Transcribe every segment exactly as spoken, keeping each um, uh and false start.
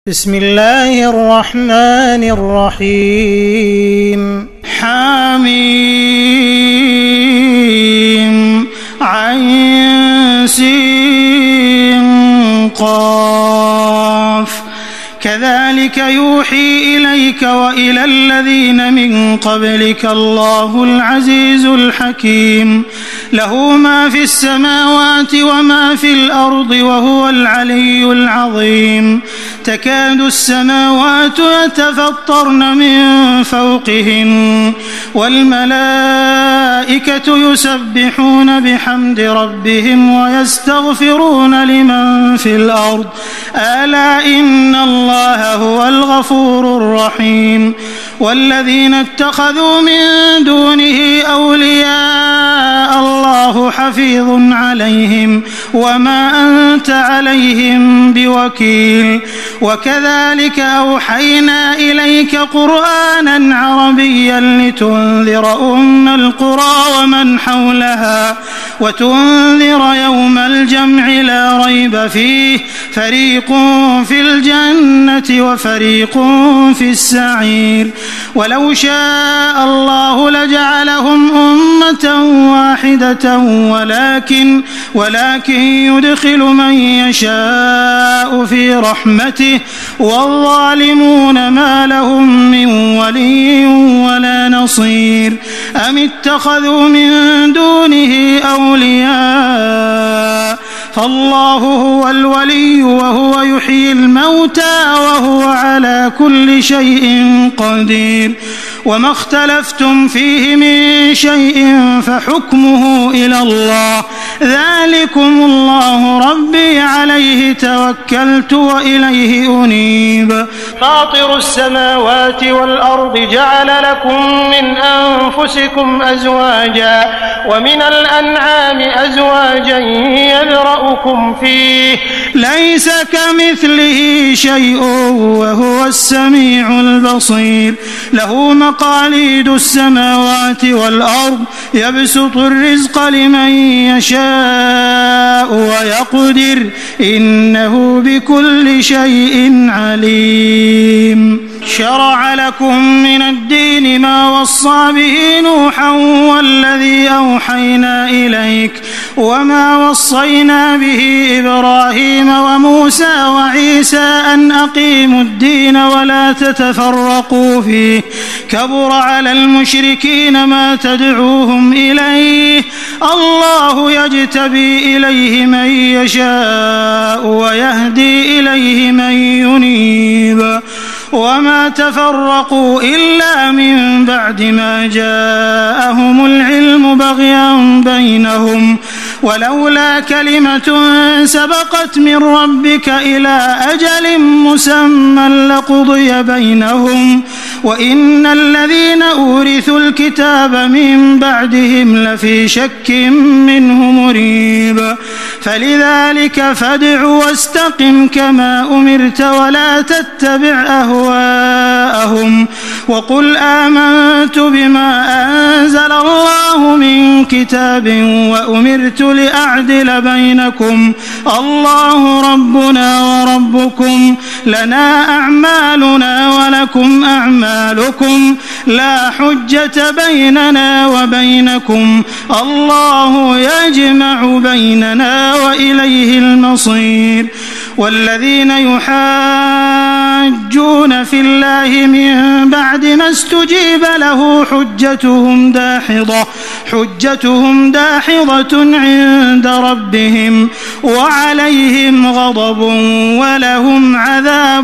بسم الله الرحمن الرحيم حميم عين سين قاف كذلك يوحي إليك وإلى الذين من قبلك الله العزيز الحكيم له ما في السماوات وما في الأرض وهو العلي العظيم تكاد السماوات يتفطرن من فوقهن والملائكة يسبحون بحمد ربهم ويستغفرون لمن في الأرض ألا إن الله هو الغفور الرحيم والذين اتخذوا من دونه أولياء الله حفيظ عليهم وما أنت عليهم بوكيل وكذلك أوحينا إليك قرآنا عربيا لتنذر أم القرى ومن حولها وتنذر يوم الجمع لا ريب فيه فريق في الجنة وفريق في السعير ولو شاء الله لجعلهم أمة واحدة ولكن ولكن يدخل من يشاء في رحمته والظالمون ما لهم من ولي ولا نصير أم اتخذوا من دونه أولياء فالله هو الولي وهو يحيي الموتى وهو على كل شيء قدير وما اختلفتم فيه من شيء فحكمه إلى الله ذلكم الله ربي عليه توكلت وإليه أنيب فاطر السماوات والأرض جعل لكم من أنفسكم أزواجا ومن الأنعام أزواجا يذرأكم فيه ليس كمثله شيء وهو السميع البصير له مقاليد السماوات والأرض يبسط الرزق لمن يشاء ويقدر إنه بكل شيء عليم شرع لكم من الدين ما وصى به نوحا والذي أوحينا إليك وما وصينا به إبراهيم وموسى وعيسى أن أقيموا الدين ولا تتفرقوا فيه كبر على المشركين ما تدعوهم إليه الله يجتبي إليه من يشاء ويهدي إليه من ينيب وما تفرقوا إلا من بعد ما جاءهم العلم بغيا بينهم ولولا كلمة سبقت من ربك إلى أجل مسمى لقضي بينهم وإن الذين أورثوا الكتاب من بعدهم لفي شك منه مريب فلذلك فادع واستقم كما أمرت ولا تتبع أهواءهم وقل آمنت بما أنزل الله من كتاب وأمرت لأعدل بينكم الله ربنا وربكم لنا أعمالنا ولكم أعمالكم لا حجة بيننا وبينكم الله يجمع بيننا وإليه المصير والذين يحاجون في الله من بعد ما استجيب له حجتهم داحضة حجتهم داحضة عند ربهم وعليهم غضب ولهم عذاب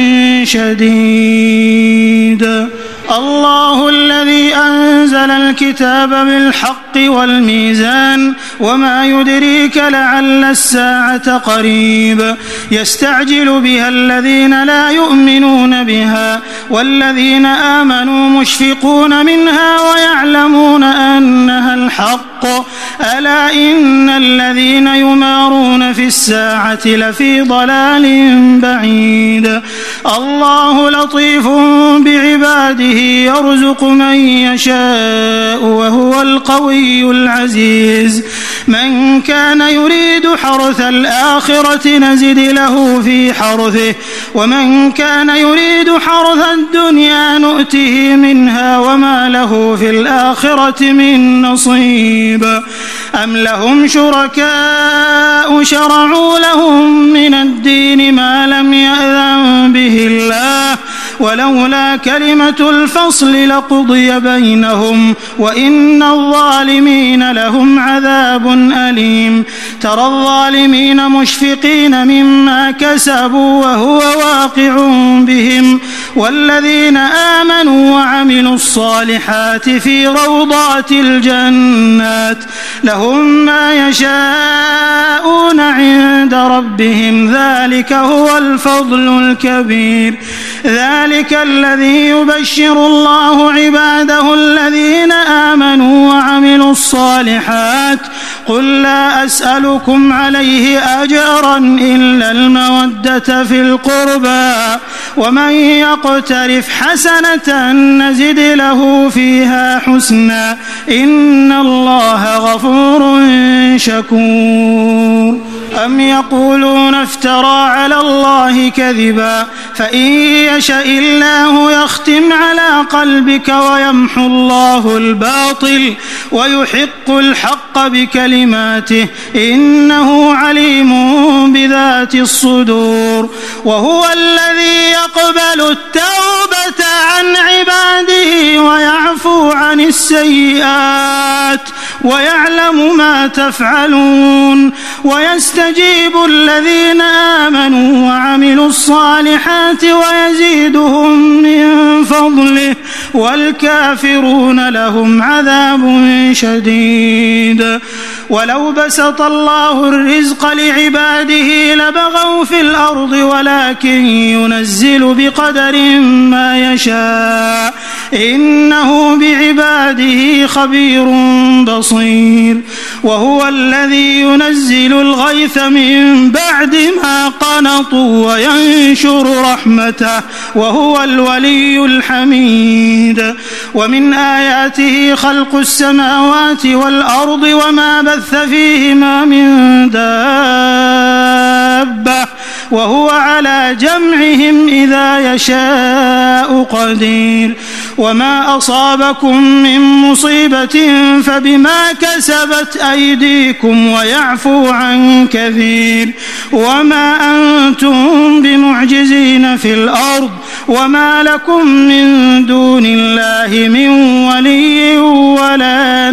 شديد الله الذي أنزل الكتاب بالحق والميزان وما يدريك لعل الساعة قريب يستعجل بها الذين لا يؤمنون بها والذين آمنوا مشفقون منها ويعلمون أنها الحق الحق ألا إن الذين يمارون في الساعة لفي ضلال بعيد الله لطيف بعباده يرزق من يشاء وهو القوي العزيز من كان يريد حرث الآخرة نزد له في حرثه ومن كان يريد حرث الدنيا نؤته منها وما له في الآخرة من نصيب أم لهم شركاء شرعوا لهم من الدين ما لم يأذن به الله ولولا كلمة الفصل لقضي بينهم وإن الظالمين لهم عذاب أليم ترى الظالمين مشفقين مما كسبوا وهو واقع بهم والذين آمنوا وعملوا الصالحات في روضات الجنات لهم ما يشاءون عند ربهم ذلك هو الفضل الكبير ذلك الذي يبشر الله عباده الذين آمنوا وعملوا الصالحات قل لا أسألكم عليه أجرا إلا المودة في القربى ومن يقترف حسنة نزد له فيها حسنا إن الله غفور شكور أم يقولون افترى على الله كذبا فإن يشاء الله يختم على قلبك ويمحو الله الباطل ويحق الحق بكلماته إنه عليم بذات الصدور وهو الذي يقبل التوبة عن عباده ويعفو عن السيئات ويعلم ما تفعلون ويستجيب الذين آمنوا وعملوا الصالحات ويزيدهم من فضله والكافرون لهم عذاب شديد ولو بسط الله الرزق لعباده لبغوا في الأرض ولكن ينزل بقدر ما يشاء إنه بعباده خبير بصير وهو الذي ينزل الغيث من بعد ما قنطوا وينشر رحمته وهو الولي الحميد ومن آياته خلق السماوات والأرض وما بث فيهما من دابة وهو على جمعهم إذا يشاء قدير وما أصابكم من مصيبة فبما كسبت أيديكم ويعفو عن كثير وما أنتم بمعجزين في الأرض وما لكم من دون الله من ولي ولا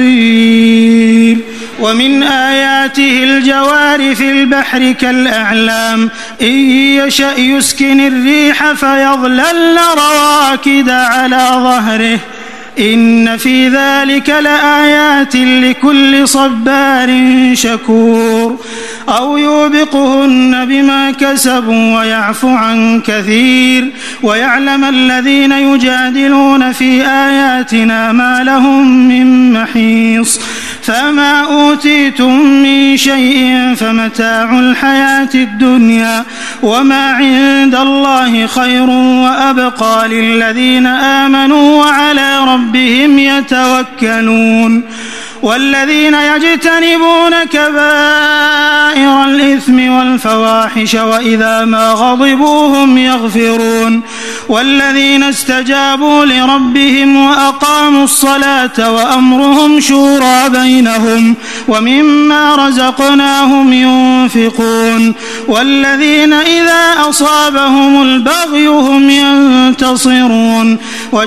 نصير ومن آياته الجوار في البحر كالأعلام إن يشأ يسكن الريح فيظللن رواكد على ظهره إن في ذلك لآيات لكل صبار شكور أو يوبقهن بما كسبوا ويعفو عن كثير ويعلم الذين يجادلون في آياتنا ما لهم من محيص فما أوتيتم من شيء فمتاع الحياة الدنيا وما عند الله خير وأبقى للذين آمنوا وعلى ربهم يتوكلون والذين يجتنبون كبائر الإثم والفواحش وإذا ما غضبوا هم يغفرون والذين استجابوا لربهم وأقاموا الصلاة وأمرهم شورى بينهم ومما رزقناهم ينفقون والذين إذا أصابهم البغي هم ينتصرون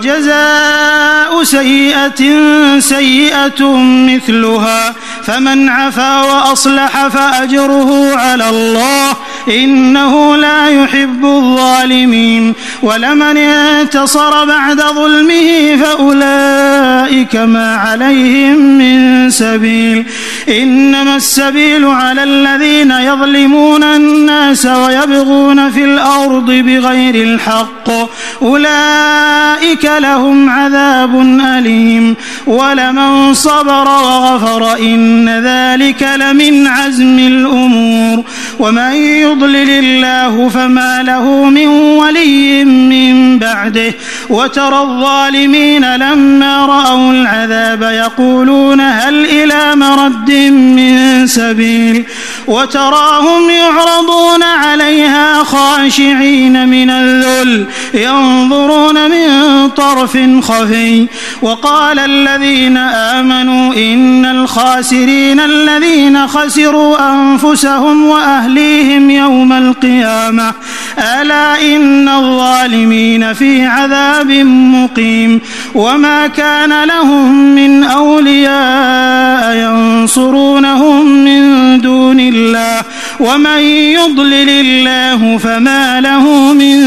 وجزاء سيئة سيئة مثلها فمن عفا وأصلح فأجره على الله إنه لا يحب الظالمين ولمن انتصر بعد ظلمه فأولئك ما عليهم من سبيل إنما السبيل على الذين يظلمون الناس ويبغون في الأرض بغير الحق أولئك لهم عذاب أليم ولمن صبر وغفر إن ذلك لمن عزم الأمور ومن يضلل الله فما له من ولي من بعده وترى الظالمين لما رأوا العذاب يقولون هل إلى مرد من سبيل وتراهم يعرضون عليها خاشعين من الذل ينظرون من طرف خفي وقال الذين آمنوا إن الخاسرين الذين خسروا أنفسهم وأهليهم يوم القيامة ألا إن الظالمين في عذاب مقيم وما كان لهم من أولياء ينصرونهم من دون الله ومن يضلل الله فما له من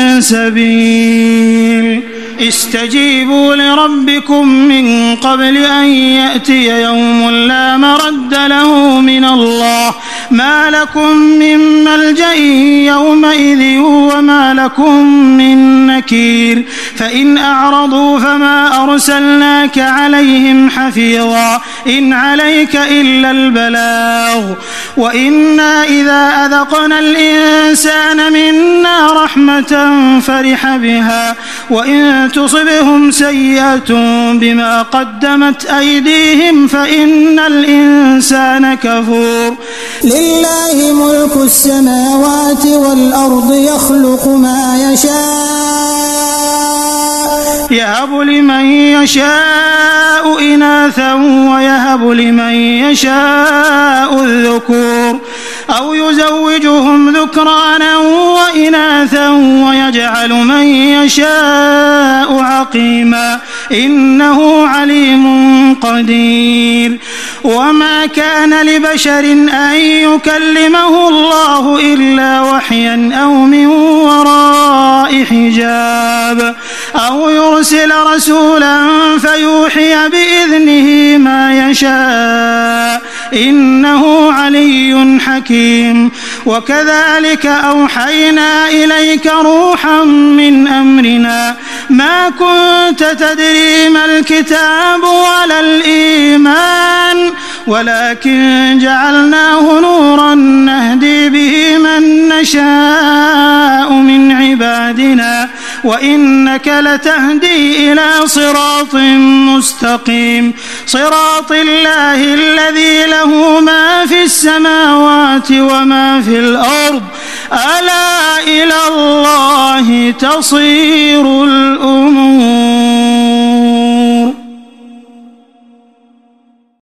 سبيل استجيبوا لربكم من قبل أن يأتي يوم لا مرد له من الله ما لكم من ملجأ يومئذ وما لكم من نكير فإن أعرضوا فما أرسلناك عليهم حفيظا إن عليك إلا البلاغ وإنا إذا أذقنا الإنسان منا رحمة فرح بها وإن تصبهم سيئة بما قدمت أيديهم فإن الإنسان كفور لله ملك السماوات والأرض يخلق ما يشاء يهب لمن يشاء إناثا ويهب لمن يشاء الذكور أو يزوجهم ذكرانا وإناثا ويجعل من يشاء عقيما إنه عليم قدير وما كان لبشر أن يكلمه الله إلا وحيا أو من وراء حجاب أو يرسل رسولا فيوحي بإذنه ما يشاء إنه علي حكيم وكذلك أوحينا إليك روحا من أمرنا ما كنت تدري ما الكتاب ولا الإيمان ولكن جعلناه نورا نهدي به من نشاء من عبادنا وإنك لتهدي إلى صراط مستقيم صراط الله الذي له ما في السماوات وما في الأرض ألا إلى الله تصير الأمور.